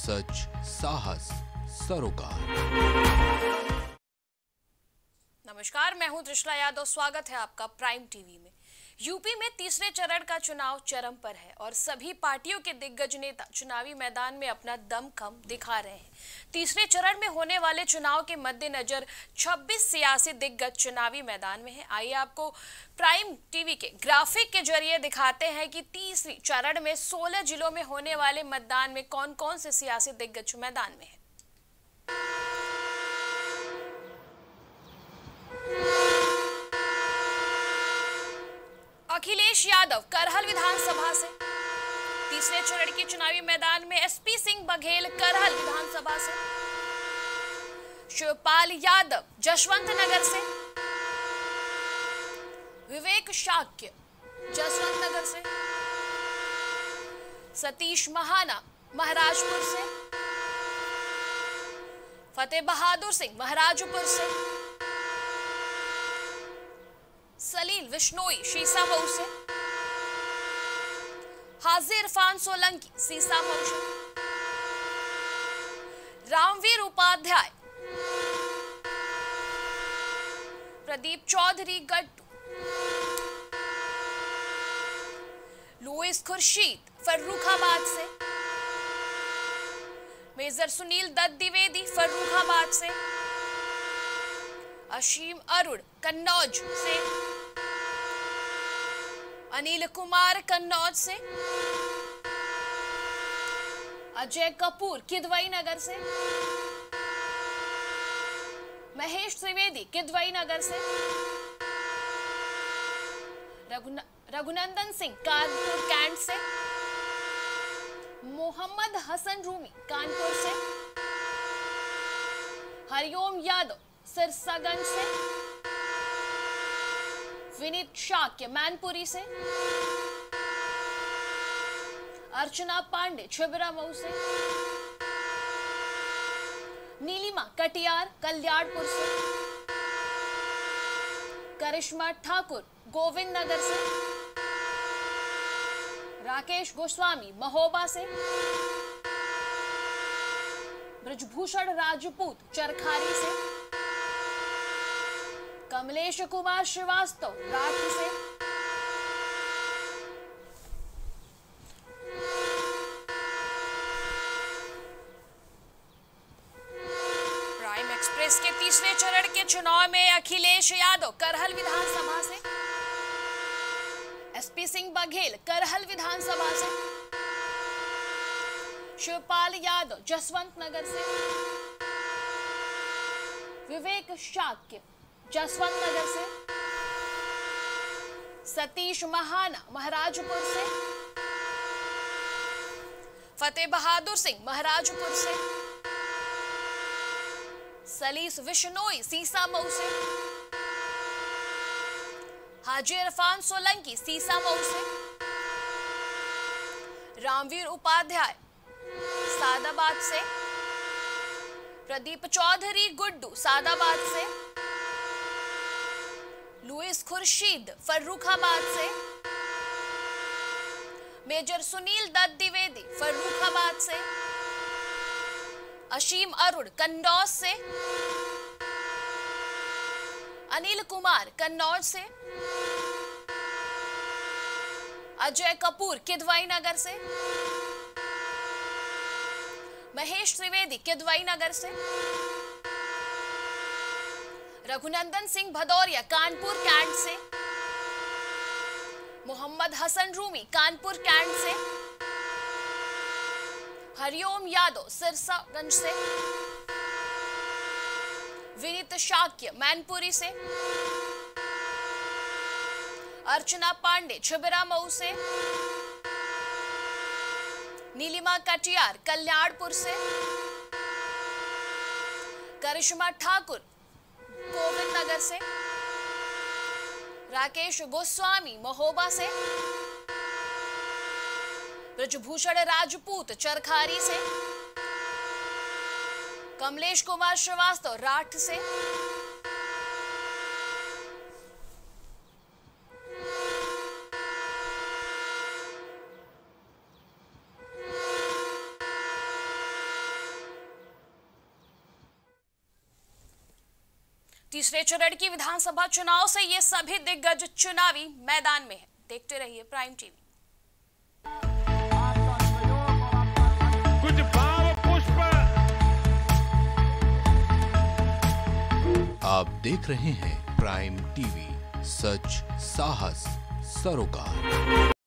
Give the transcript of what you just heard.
सच, साहस, सरोकार। नमस्कार, मैं हूं त्रिशला यादव। स्वागत है आपका प्राइम टीवी में। यूपी में तीसरे चरण का चुनाव चरम पर है और सभी पार्टियों के दिग्गज नेता चुनावी मैदान में अपना दमखम दिखा रहे हैं। तीसरे चरण में होने वाले चुनाव के मद्देनजर 26 सियासी दिग्गज चुनावी मैदान में हैं। आइए आपको प्राइम टीवी के ग्राफिक के जरिए दिखाते हैं कि तीसरे चरण में 16 जिलों में होने वाले मतदान में कौन कौन से सियासी दिग्गज मैदान में हैं। अखिलेश यादव करहल विधानसभा से, तीसरे चरण के चुनावी मैदान में एसपी सिंह बघेल करहल विधानसभा से, शिवपाल यादव जसवंत नगर से, विवेक शाक्य जसवंत नगर से, सतीश महाना महाराजपुर से, फतेह बहादुर सिंह महाराजपुर से, सलील विश्नोई शीशामऊ से, हाजी इरफान सोलंकी सीसामऊ से, रामवीर उपाध्याय, प्रदीप चौधरी गट्टू, लुइस खुर्शीद फर्रुखाबाद से, मेजर सुनील दत्त द्विवेदी फर्रुखाबाद से, असीम अरुण कन्नौज से, अनिल कुमार कन्नौज से, अजय कपूर किदवई नगर से, महेश त्रिवेदी किदवई नगर से, रघुनंदन सिंह कानपुर कैंट से, मोहम्मद हसन रूमी कानपुर से, हरिओम यादव सिरसागंज से, विनीत शाक्य मैनपुरी से, अर्चना पांडे छिबरामऊ से, नीलिमा कटियार कल्याणपुर से, करिश्मा ठाकुर गोविंद नगर से, राकेश गोस्वामी महोबा से, ब्रजभूषण राजपूत चरखारी से, कमलेश कुमार श्रीवास्तव राठी से, प्राइम एक्सप्रेस के तीसरे चरण के चुनाव में अखिलेश यादव करहल विधानसभा से, एसपी सिंह बघेल करहल विधानसभा से, शिवपाल यादव जसवंत नगर से, विवेक शाक्य जसवंत नगर से, सतीश महाना महाराजपुर से, फतेह बहादुर सिंह महाराजपुर से, सलीस विश्नोई सीसामऊ से, हाजी इरफान सोलंकी सीसामऊ से, रामवीर उपाध्याय सादाबाद से, प्रदीप चौधरी गुड्डू सादाबाद से, लुइस खुर्शीद फर्रुखाबाद से, मेजर सुनील दत्त द्विवेदी फर्रुखाबाद से, असीम अरुण कन्नौज से, अनिल कुमार कन्नौज से, अजय कपूर किदवई नगर से, महेश त्रिवेदी किदवई नगर से, रघुनंदन सिंह भदौरिया कानपुर कैंट से, मोहम्मद हसन रूमी कानपुर कैंट से, हरिओम यादव सिरसागंज से, विनीत शाक्य मैनपुरी से, अर्चना पांडे छिबरामऊ से, नीलिमा कटियार कल्याणपुर से, करिश्मा ठाकुर गोविंद नगर से, राकेश गोस्वामी महोबा से, ब्रजभूषण राजपूत चरखारी से, कमलेश कुमार श्रीवास्तव राठ से, तीसरे चरण की विधानसभा चुनाव से ये सभी दिग्गज चुनावी मैदान में है। देखते रहिए प्राइम टीवी। कुछ भाव पुष्प। आप देख रहे हैं प्राइम टीवी, सच साहस सरोकार।